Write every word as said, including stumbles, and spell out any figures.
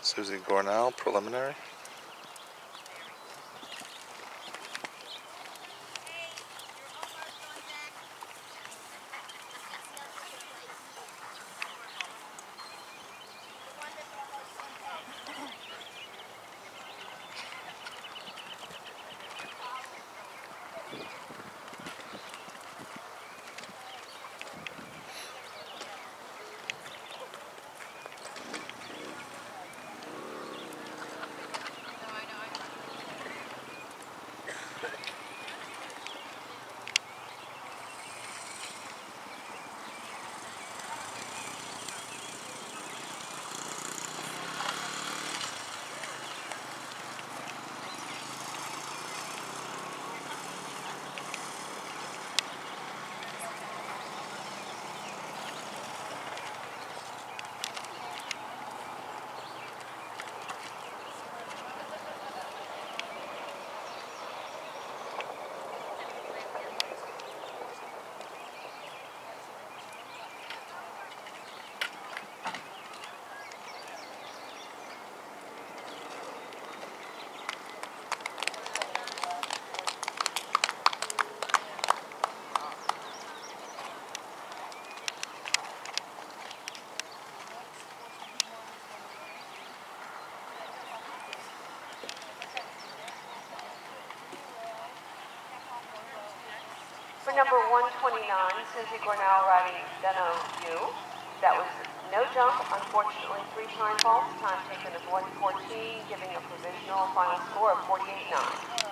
Suzi Gornall, preliminary. For number one twenty-nine, Suzi Gornall riding Dunno U. That was no jump, unfortunately three time faults, time taken of one fourteen, giving a provisional final score of forty-eight nine.